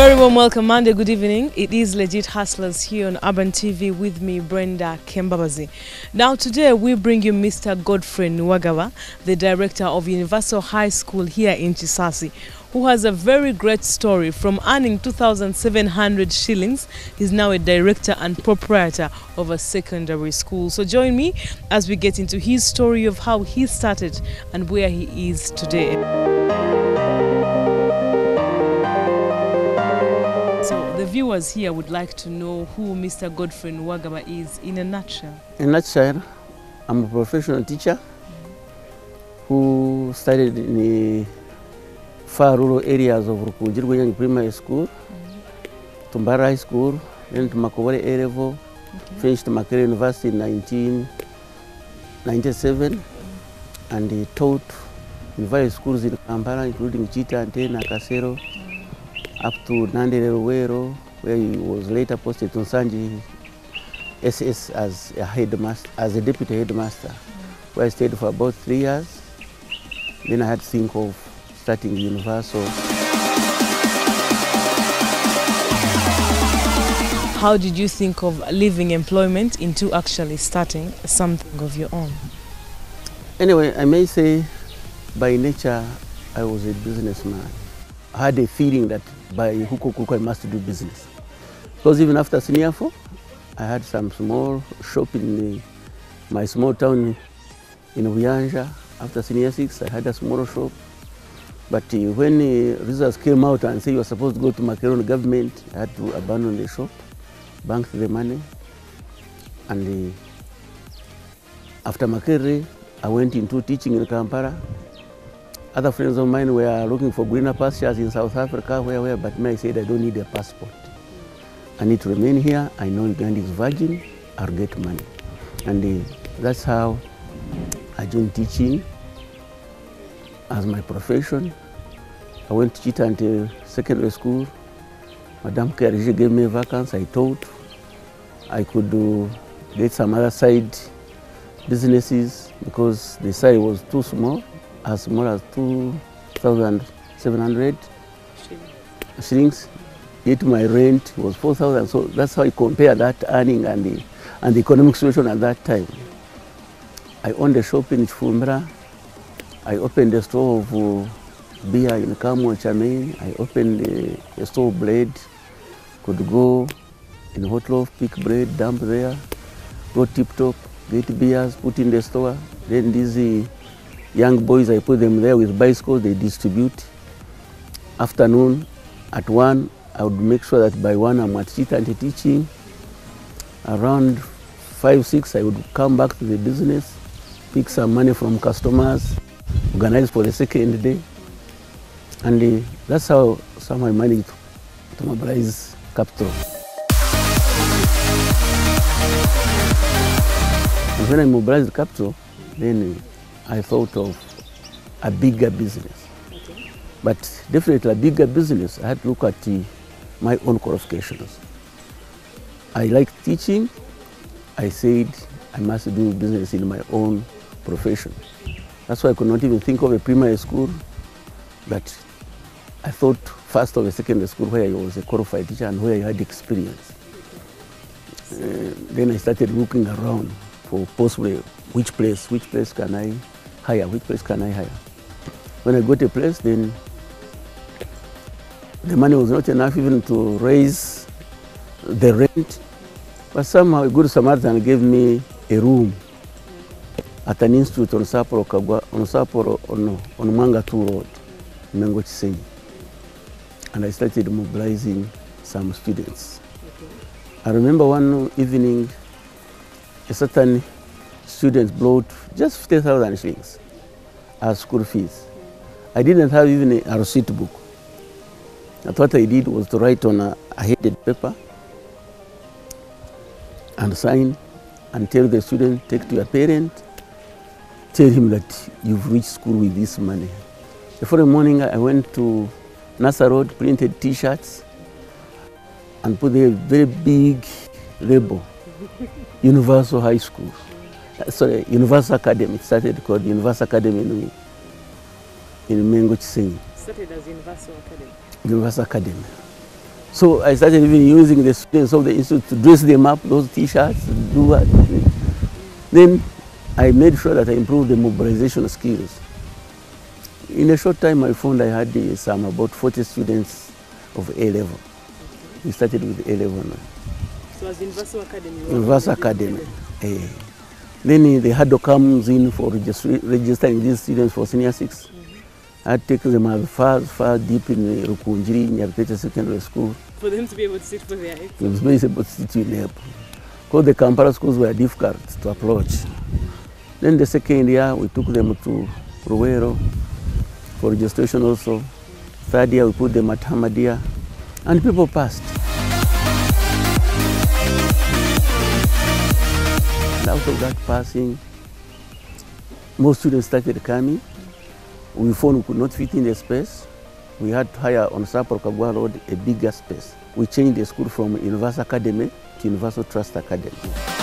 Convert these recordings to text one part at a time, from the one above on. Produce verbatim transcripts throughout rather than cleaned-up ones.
Very warm welcome, Monday, good evening. It is Legit Hustlers here on Urban T V with me, Brenda Kembabazi. Now today we bring you Mister Godfrey Nwagawa, the director of Universal High School here in Chisasi, who has a very great story. From earning two thousand seven hundred shillings, he's now a director and proprietor of a secondary school. So join me as we get into his story of how he started and where he is today. The viewers here would like to know who Mister Godfrey Nwagawa is in a nutshell. In a nutshell, I'm a professional teacher mm-hmm. who studied in the far rural areas of Rukujirguyang Primary School, mm-hmm. Tumbara High School, then to Makowale A level, okay. Finished Makerere University in nineteen ninety-seven, mm-hmm. and he taught in various schools in Kampala, including Chita, Antena, Kasero, up to Nandere Ruwero, where he was later posted to Nsanji S S as a headmaster, as a deputy headmaster, mm. where I stayed for about three years. Then I had to think of starting Universal. How did you think of leaving employment into actually starting something of your own? Anyway, I may say by nature I was a businessman. I had a feeling that by hook or crook I must do business. Because even after senior four, I had some small shop in the, my small town in Uyanja. After senior six, I had a small shop. But uh, when the results came out and say you were supposed to go to Makerere government, I had to abandon the shop, bank the money. And uh, after Makerere, I went into teaching in Kampala. Other friends of mine were looking for greener pastures in South Africa, where, where, but me, I said, I don't need a passport. I need to remain here. I know Uganda is virgin. I'll get money. And uh, that's how I joined teaching as my profession. I went to Chita until secondary school. Madame Kerji gave me a vacancy. I taught. I could uh, get some other side businesses because the site was too small. As small as two thousand seven hundred shillings. Yet my rent was four thousand. So that's how I compare that earning and the, and the economic situation at that time. I owned a shop in Chifumbira. I opened a store of uh, beer in Kamwa Chamain. I opened a, a store of bread. Could go in Hot Loaf, pick bread, dump there, go tip top, get beers, put in the store. Then these young boys, I put them there with bicycles, they distribute. Afternoon, at one, I would make sure that by one I'm at Chita and teaching. Around five, six, I would come back to the business, pick some money from customers, organize for the second day. And uh, that's how somehow I managed to mobilize capital. And when I mobilized capital, then uh, I thought of a bigger business. Okay. But definitely a bigger business, I had to look at uh, my own qualifications. I like teaching. I said I must do business in my own profession. That's why I could not even think of a primary school, but I thought first of a secondary school where I was a qualified teacher and where I had experience. Uh, then I started looking around for possibly which place, which place can I hire, which place can I hire. When I got a place, then the money was not enough even to raise the rent, but somehow a good Samaritan gave me a room at an institute on Sapporo, on Sapporo, on, on Mangatu Road, Mengo Chisenyi. And I started mobilizing some students. Okay. I remember one evening, a certain student brought just fifty thousand shillings as school fees. I didn't have even a receipt book. But what I did was to write on a, a headed paper and sign and tell the student, take to your parent, tell him that you've reached school with this money. The following morning I went to Nasa Road, printed t-shirts and put a very big label, Universal High School. Sorry, Universal Academy. It started called Universal Academy in, in Mengo Chisenyi. Started as Universal Academy? Universal Academy. So I started even using the students of the institute to dress them up, those t-shirts, do what. Then I made sure that I improved the mobilization skills. In a short time, I found I had uh, some about forty students of A level. We started with A level now. So as Universal Academy? Universal Academy. Uh, then uh, the hurdle comes in for registry, registering these students for senior six. Mm-hmm. I take them as far, far deep in uh, Rukunjiri, Nyarpete Secondary School. For them to be able to sit for their exam? To be able to sit in there. Because the Kampala schools were difficult to approach. Then the second year, we took them to Ruwero for registration also. Third year, we put them at Hamadia, and people passed. And out of that passing, most students started coming. We found we could not fit in the space. We had to hire on Sapor Kagwa Road a bigger space. We changed the school from Universal Academy to Universal Trust Academy.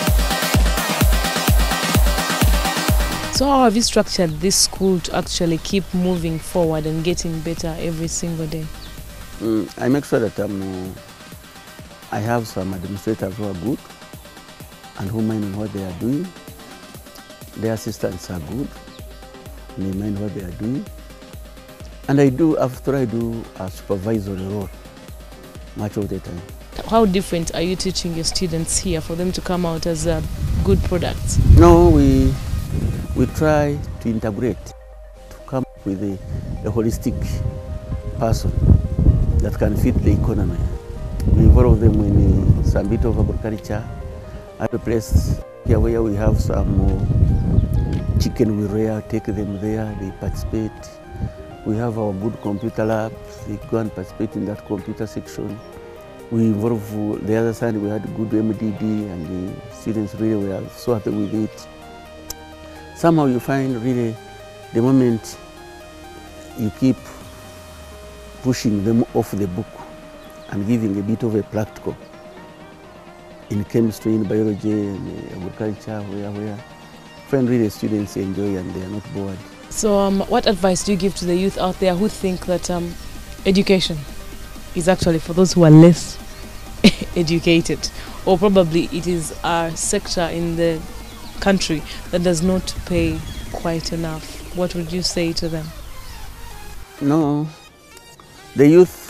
So how have you structured this school to actually keep moving forward and getting better every single day? Mm, I make sure that um, I have some administrators who are good and who mind what they are doing. Their assistants are good, and they mind what they are doing. And I do, after I do a supervisory role, much of the time. How different are you teaching your students here for them to come out as a good product? No, we, we try to integrate, to come up with a, a holistic person that can fit the economy. We involve them in uh, some bit of agriculture. At a place here where we have some uh, chicken we rear, take them there, they participate. We have our good computer labs, they go and participate in that computer section. We involve uh, the other side, we had good M D D and the students really were so happy with it. Somehow you find really the moment you keep pushing them off the book and giving a bit of a practical in chemistry, in biology, and agriculture, where, where, find really students enjoy and they are not bored. So um, what advice do you give to the youth out there who think that um, education is actually for those who are less educated, or probably it is a sector in the country that does not pay quite enough? What would you say to them? No, the youth,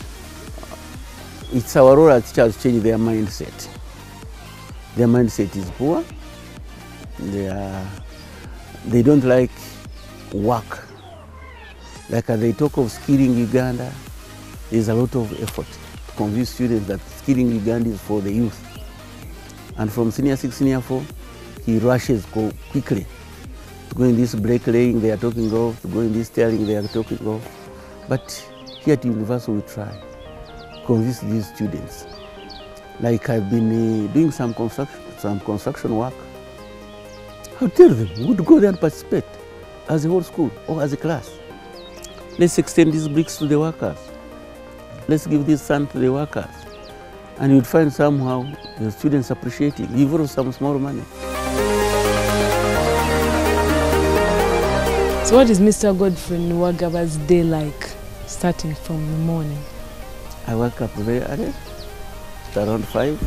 it's our role as teachers to change their mindset. Their mindset is poor. They are, they don't like work. Like as they talk of skilling Uganda, there's a lot of effort to convince students that skilling Uganda is for the youth. And from senior six, senior four, he rushes go quickly to go in this bricklaying they are talking of, to go in this tailoring they are talking of. But here at Universal we try to convince these students. Like I've been uh, doing some construction, some construction work. I'll tell them, we would go there and participate as a whole school or as a class. Let's extend these bricks to the workers. Let's give this sand to the workers. And you'd find somehow the students appreciating, even some small money. So what is Mister Godfrey Nwagaba's day like, starting from the morning? I wake up very early, around five.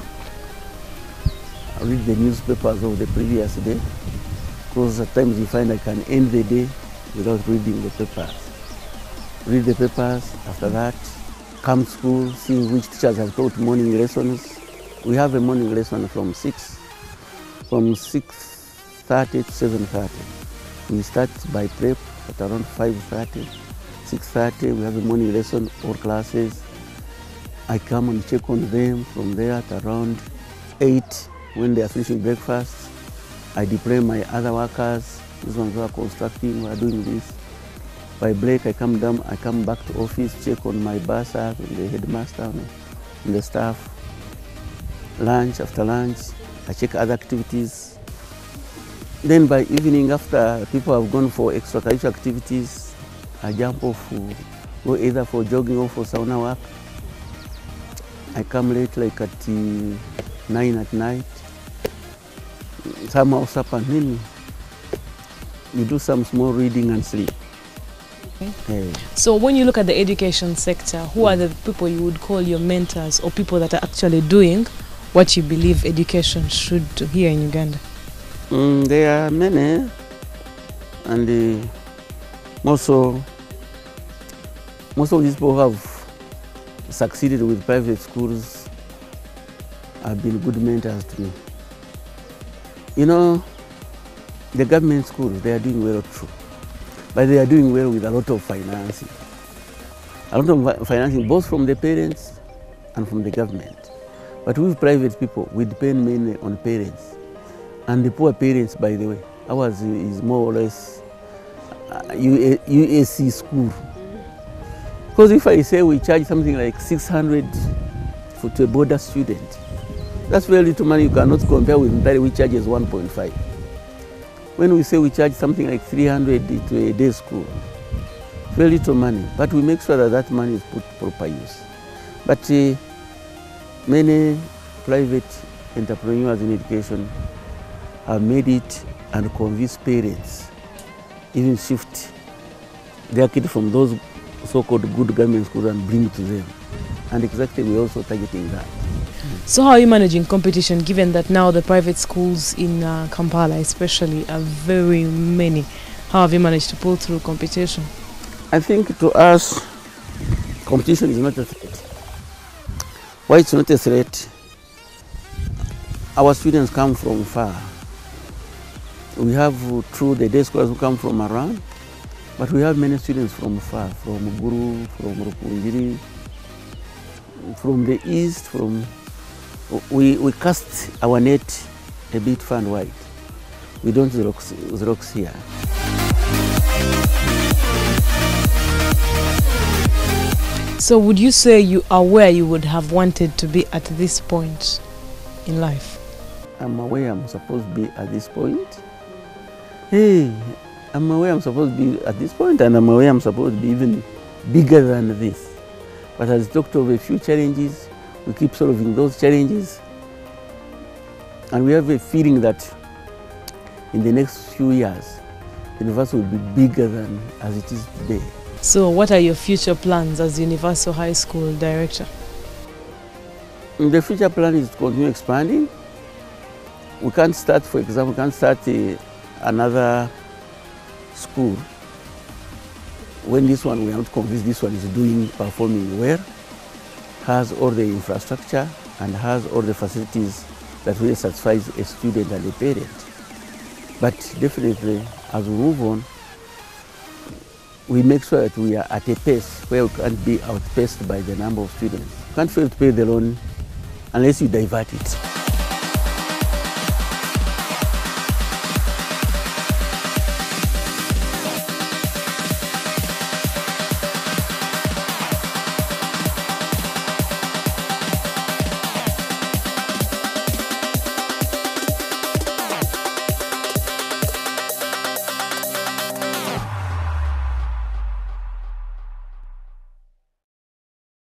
I read the newspapers of the previous day, because at times you find I can end the day without reading the papers. Read the papers, after that, come to school, see which teachers have taught morning lessons. We have a morning lesson from six, from six thirty to seven thirty. We start by prep at around five thirty, six thirty, we have a morning lesson, all classes. I come and check on them from there at around eight. When they are finishing breakfast, I deploy my other workers. These ones who are constructing, who are doing this. By break, I come down, I come back to office, check on my bursar, the headmaster, and the staff. Lunch, after lunch, I check other activities. Then by evening, after people have gone for extracurricular activities, I jump off, go either for jogging or for sauna work. I come late, like at uh, nine at night. Somehow, up and then you do some small reading and sleep. Eh, So when you look at the education sector, who are the people you would call your mentors or people that are actually doing what you believe education should do here in Uganda? mm, there are many, and uh, most of, most of these people who have succeeded with private schools have been good mentors to me. You know, the government schools, they are doing well too, but they are doing well with a lot of financing. A lot of fi- financing, both from the parents and from the government. But with private people, we depend mainly on parents. And the poor parents, by the way, ours is more or less uh, U A C school. Because if I say we charge something like six hundred for to a border student, that's very little money. You cannot compare with Ntare, which charges one point five. When we say we charge something like three hundred to a day school, very little money, but we make sure that that money is put proper use. But uh, many private entrepreneurs in education have made it and convinced parents, even shift their kids from those so-called good government schools and bring it to them. And exactly we're also targeting that. So how are you managing competition, given that now the private schools in uh, Kampala especially are very many? How have you managed to pull through competition? I think to us, competition is not a threat. Why it's not a threat? Our students come from far. We have uh, through the day scholars who come from around, but we have many students from far, from Guru, from Rupunjiri, from the east, from we, we cast our net a bit far and wide. We don't Xerox, Xerox here. So would you say you are where you would have wanted to be at this point in life? I'm aware I'm supposed to be at this point. Hey, I'm aware I'm supposed to be at this point, and I'm aware I'm supposed to be even bigger than this. But as I talked of a few challenges, we keep solving those challenges. And we have a feeling that in the next few years, the university will be bigger than as it is today. So what are your future plans as Universal High School Director? The future plan is to continue expanding. We can't start, for example, we can't start uh, another school when this one, we are not convinced this one is doing, performing well, has all the infrastructure and has all the facilities that really satisfies a student and a parent. But definitely, as we move on, we make sure that we are at a pace where we can't be outpaced by the number of students. You can't fail to pay the loan unless you divert it.